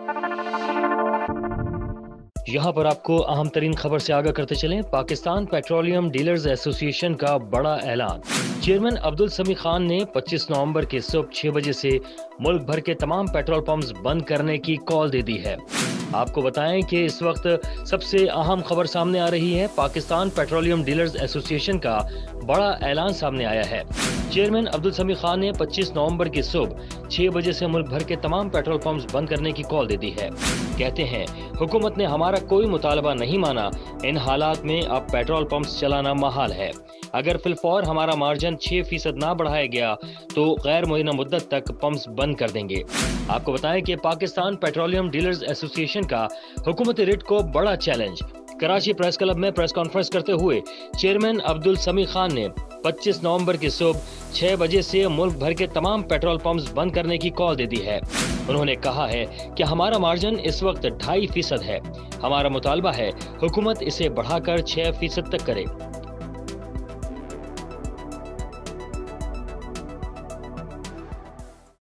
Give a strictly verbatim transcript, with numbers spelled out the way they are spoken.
यहाँ पर आपको अहम तरीन खबर से आगाह करते चलें। पाकिस्तान पेट्रोलियम डीलर्स एसोसिएशन का बड़ा ऐलान। चेयरमैन अब्दुल समी खान ने पच्चीस नवंबर के सुबह छह बजे से मुल्क भर के तमाम पेट्रोल पंप्स बंद करने की कॉल दे दी है। आपको बताएं कि इस वक्त सबसे अहम खबर सामने आ रही है। पाकिस्तान पेट्रोलियम डीलर्स एसोसिएशन का बड़ा ऐलान सामने आया है। चेयरमैन अब्दुल समी खान ने पच्चीस नवंबर की सुबह छह बजे से मुल्क भर के तमाम पेट्रोल पंप्स बंद करने की कॉल दे दी है। कहते हैं, हुकूमत ने हमारा कोई मुतालबा नहीं माना। इन हालात में अब पेट्रोल पंप्स चलाना महाल है। अगर फिलफौर हमारा मार्जिन छह फीसद ना बढ़ाया गया तो गैर मुअय्यना मुद्दत तक पंप्स बंद कर देंगे। आपको बताएं कि पाकिस्तान पेट्रोलियम डीलर्स एसोसिएशन का हुकूमती रिट को बड़ा चैलेंज। कराची प्रेस क्लब में प्रेस कॉन्फ्रेंस करते हुए चेयरमैन अब्दुल समी खान ने पच्चीस नवंबर की सुबह छह बजे से मुल्क भर के तमाम पेट्रोल पंप्स बंद करने की कॉल दे दी है। उन्होंने कहा है कि हमारा मार्जिन इस वक्त ढाई फीसद है। हमारा मुतालबा है हुकूमत इसे बढ़ाकर छह फीसद तक करे।